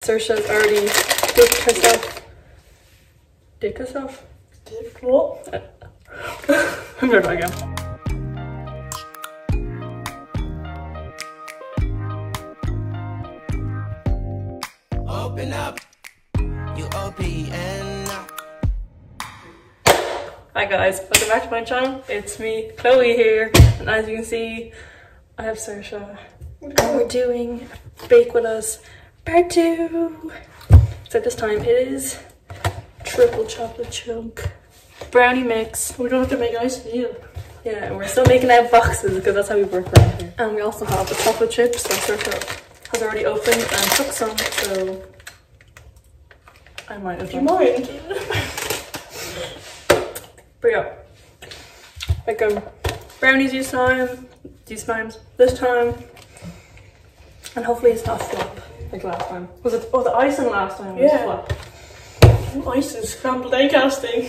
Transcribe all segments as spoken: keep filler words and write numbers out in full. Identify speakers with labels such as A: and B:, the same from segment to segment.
A: Saoirse's already dicked herself. Dick herself?
B: Dick what?
A: I'm gonna try again.
C: Open up, you O P N up.
A: Hi guys, welcome back to my channel. It's me, Chloe here, and as you can see, I have Saoirse, and we're doing Bake With Us part two. So this time it is triple chocolate chunk brownie mix.
B: We don't have to make ice either.
A: Yeah, and we're still making out boxes because that's how we work around here. And we also have the chocolate chips that Saoirse has already opened and took some, so I might as well.
B: Do you mind?
A: But yeah, like um, brownies this time, these times, this time, and hopefully it's not flop like last time. Was it? Oh, the icing last time was
B: Yeah.
A: flop.
B: Ice and scrambled egg casting.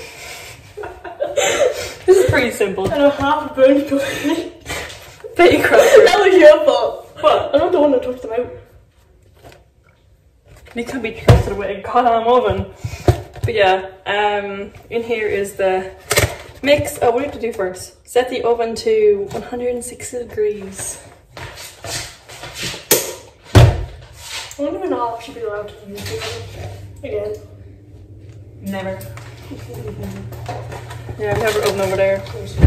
A: This is pretty simple.
B: And a half a brownie cookie.
A: Bake cracker.
B: That was your fault.
A: What?
B: I'm not the one that took them out.
A: You can't be trusted with a goddamn oven. But yeah, um, in here is the mix. Oh, what do you have to do first? Set the oven to one hundred sixty degrees.
B: I wonder when I'll actually be allowed to use the oven again.
A: Never. Yeah, we have our oven over there.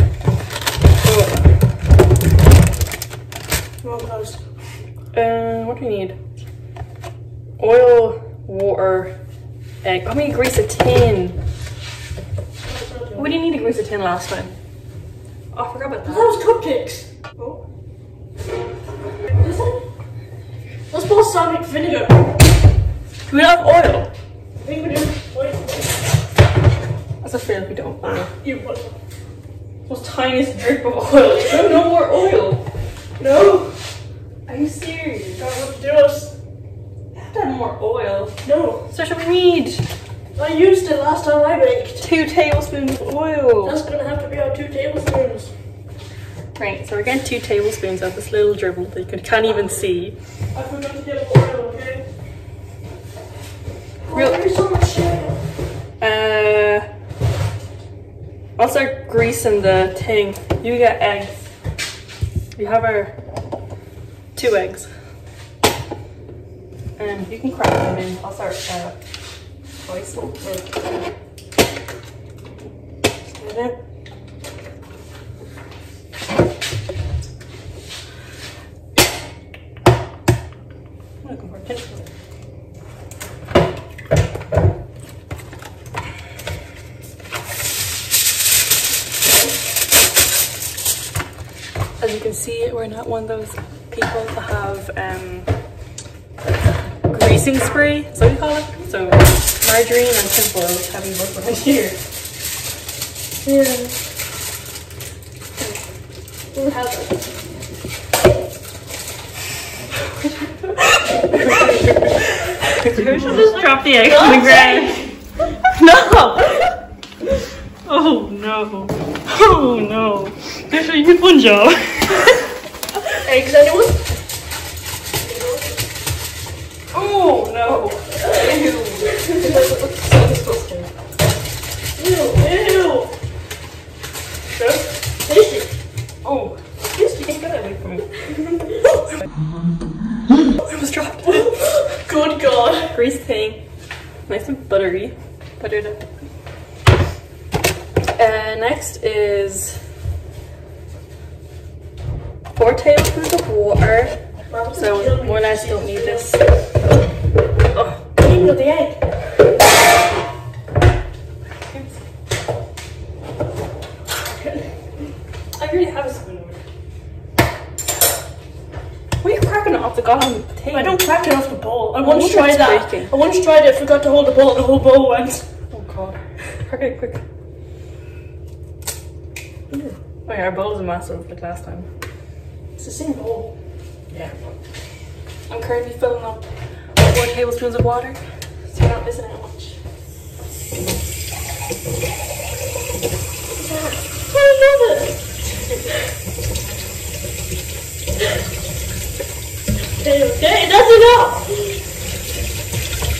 B: Wrong house.
A: Uh, what do we need? Oil, water, egg. How many grease a tin? We didn't need to grease a tin last time. Oh, I forgot about
B: That
A: that.
B: was cupcakes. Oh. Is it? Let's put balsamic vinegar.
A: Do we not have oil?
B: I think we do. Wait.
A: That's a fail if we don't. Oil.
B: You put it.
A: Most tiniest drip of oil. No, no more oil.
B: No.
A: Are you serious?
B: Don't have to do it.
A: We have to have more oil.
B: No.
A: So what we need?
B: I used it last time I baked.
A: Two tablespoons of oil.
B: That's gonna have to be our two tablespoons.
A: Right, so we're getting two tablespoons of this little dribble that you can't even see.
B: I forgot to get oil, okay?
A: Real-
B: Oh, there's so much shit.
A: Uh, I'll start greasing the thing. You get eggs. We have our two eggs. And you can crack them in. I'll start uh, slicing.
B: And then
A: I'm looking for a pinch. As you can see, we're not one of those people that have um, greasing spray, that's what you call it. So margarine and tinfoil, which have you both right here.
B: yeah. We'll have it.
A: You should just drop the egg on the ground. No! Oh no. Oh no. Actually, you did one job.
B: Eggs, anyone?
A: Oh no. Ew. That looks so disgusting.
B: Ew, ew.
A: So,
B: Taste it.
A: oh, yes, you can get it away from me. It was dropped.
B: Good God.
A: Grease thing. Nice and buttery. Buttered up. Uh, next is four tablespoons of water. So more or less don't need this. Oh,
B: You got the egg.
A: I already have a spoon. Why are you cracking it off the goddamn thing?
B: I don't crack it off the bowl. I
A: Oh,
B: once
A: look,
B: tried
A: it's
B: that.
A: breaking.
B: I once tried it, forgot to hold the bowl, and the whole bowl went.
A: Oh god. Crack it quick. Oh yeah, our bowl is massive like last time.
B: It's the same bowl.
A: Yeah. I'm currently filling up four tablespoons of water, so you're not missing out much.
B: I love it. Okay, okay, that's enough.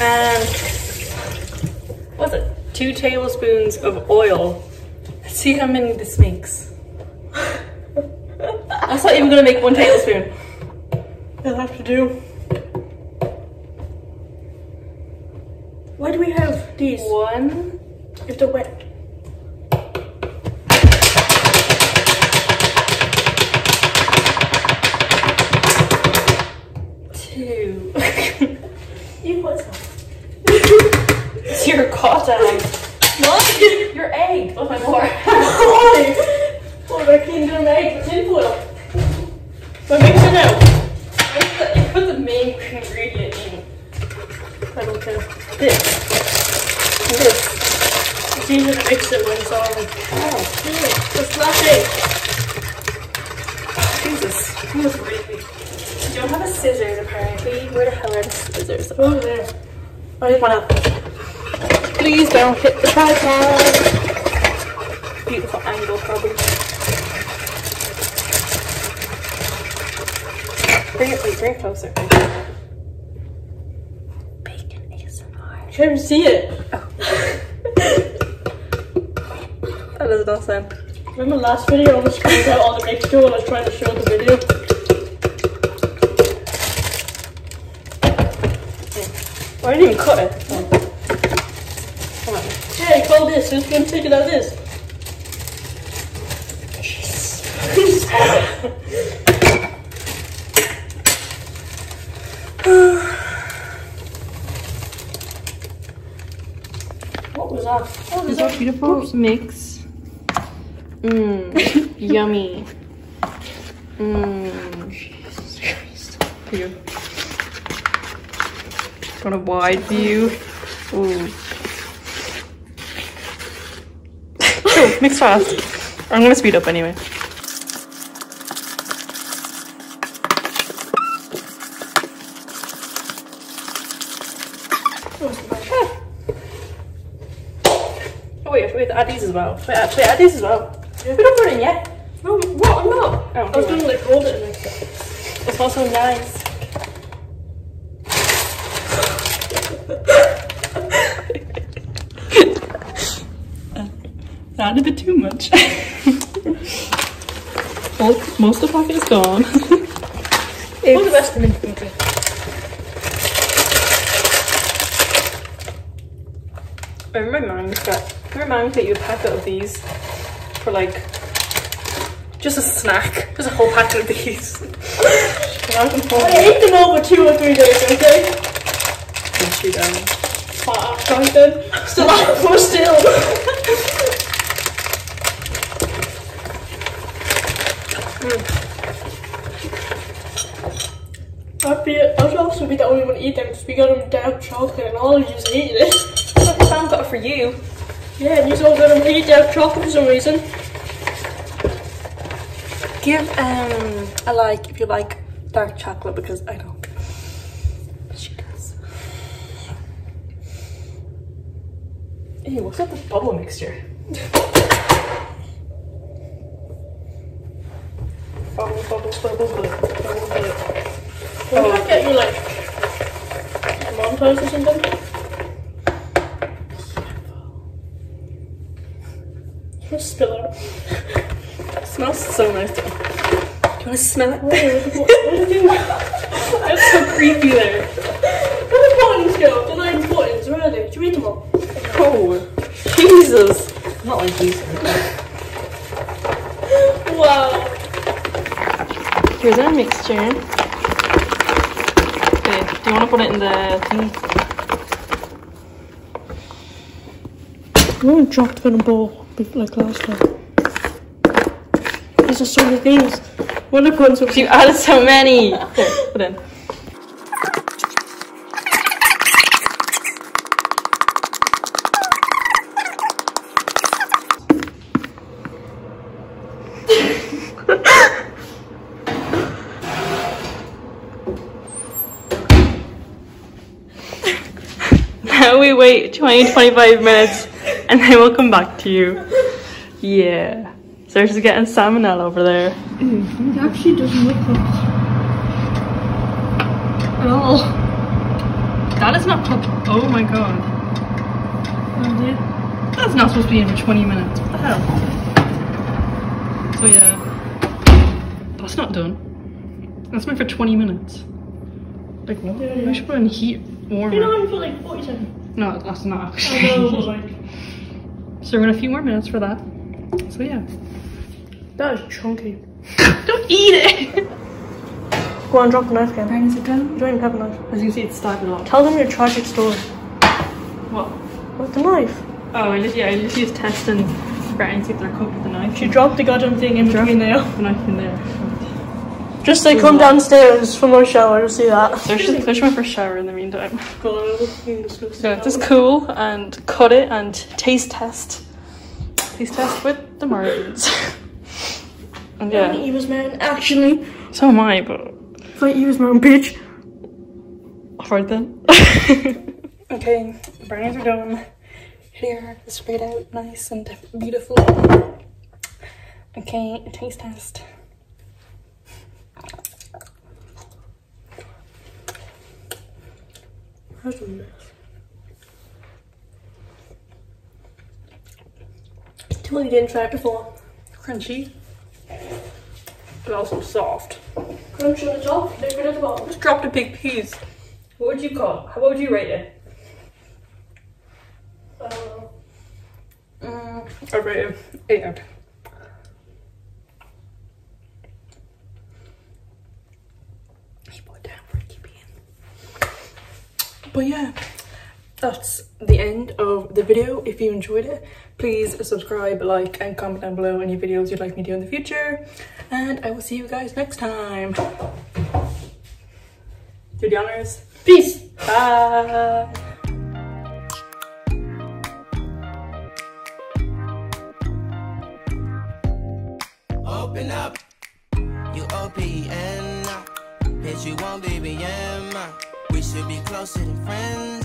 A: And what's it? Two tablespoons of oil. Let's see how many this makes. I was not even gonna make one tablespoon.
B: I'll have to do. Why do we have these?
A: One.
B: If they're wet.
A: Two.
B: You put some.
A: It's your cotton.
B: What?
A: Your egg. What's my more?
B: Why? What about cleaning them eggs with tinfoil? So mix it out.
A: You put the main ingredient in.
B: I don't care. This. This. It's easier to mix it when it's all like, oh, yeah, it's flat egg.
A: Jesus. That was really. You don't have a scissors apparently. Where the hell are the scissors?
B: Oh, there.
A: I just wanna. Please don't hit the tripod. Beautiful angle, probably. Bring it, wait, bring it closer. Bacon A S M R.
B: You can't even see it.
A: Oh. That does not sound.
B: Remember the last video I was screwed out all the mixture when I was trying to show the video?
A: Oh, I didn't even cut it. Oh. Come on.
B: Hey, call this. Who's going to take it out of this? What was that? What was that?
A: Beautiful mix. Mmm, yummy. Mmm. Jesus Christ. Here. Got a wide view. Ooh. Oh, mix fast. I'm gonna speed up anyway. Oh wait, wait, add these as well. Wait, add, wait, add these as well. Yeah. We don't put it in yet.
B: No, what? I'm not.
A: Oh,
B: I was going to like hold it and like that.
A: It smells so nice. Not a bit too much. Well, most of the packet is gone.
B: All the rest of them in okay.
A: I remember my mum used to remember my mum used to get you a packet of these for like just a snack, just a whole packet of these.
B: I ate them over two or three days, okay?
A: Yes, you don't.
B: Fat ass content. Still out for still. mm. I'd, be, I'd also be the only one to eat them because we got them dark chocolate and all of you just eating it.
A: I found that for you.
B: Yeah, and you all got them to eat dark chocolate for some reason.
A: Give um a like if you like dark chocolate because I don't. She does. Ew, what's up with bubble mixture? Bubble, bubble, bubble, bubble, bubble, bubble.
B: What if I get you like montage or something? Just spill out.
A: It smells so nice though. Do you want to smell it?
B: What are you doing?
A: That's so creepy there.
B: Where the buttons go? They're not even buttons, where are they? Did you read them all?
A: Oh, Jesus. Not like these.
B: Wow.
A: Here's our mixture. Okay, do you want to put it in the thing?
B: I'm going to drop it in a bowl like last time. There's so many things. What are putting some?
A: You added so many. Here, put in. Now we wait twenty to twenty-five minutes and then we'll come back to you. Yeah. Sarah's getting salmonella over there.
B: Mm, it actually doesn't look cooked at all.
A: That is not cooked. Oh my god.
B: Oh, yeah.
A: That's not supposed to be in for twenty minutes. What the hell? So yeah. That's not done. That's meant for twenty minutes. Like what?
B: Yeah, yeah.
A: I should put it in heat warmer.
B: You know, I'm for like forty seconds.
A: No, that's not actually.
B: I know, but like.
A: So we're gonna a few more minutes for that. So yeah.
B: That is chunky.
A: Don't eat it!
B: Go on, drop the knife again.
A: Brownies are done.
B: You don't even have a knife.
A: As you can see, it's started off.
B: Tell them your tragic story.
A: What?
B: With the knife.
A: Oh, I just, yeah, I just used testing brownies if they're cooked with the knife.
B: She dropped the goddamn thing in between there.
A: The knife in there.
B: Just like come downstairs from our shower to see that.
A: There's just there's my first shower in the meantime.
B: Go on, I'm looking disgusting.
A: So just cool and cut it and taste test. Taste test with the margins. And
B: Yeah.
A: yeah.
B: Eva's man, actually.
A: So am I, but
B: If I Eva's man, bitch.
A: alright then. Okay, brownies are done. Here, sprayed out nice and beautiful. Okay, taste test.
B: That's a mess. Tell me you didn't try it before.
A: Crunchy, but also soft.
B: Crunch on the top, liquid at the bottom.
A: Just dropped a big piece. What would you call? How would you rate it?
B: I don't know.
A: Mm, I rate it eight out. He put it down for it to be in. But yeah, that's the end of the video. If you enjoyed it, please subscribe, like, and comment down below any videos you'd like me to do in the future. And I will see you guys next time. Do the honors.
B: Peace.
A: Bye.
C: Open up, you O P N. Bitch, you won't be B M. We should be closer than friends.